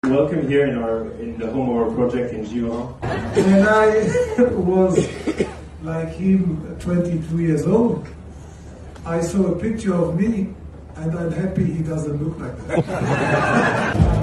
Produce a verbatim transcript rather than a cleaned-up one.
Welcome here in our in the home of our project in Givor. When I was like him, twenty-two years old, I saw a picture of me, and I'm happy he doesn't look like that.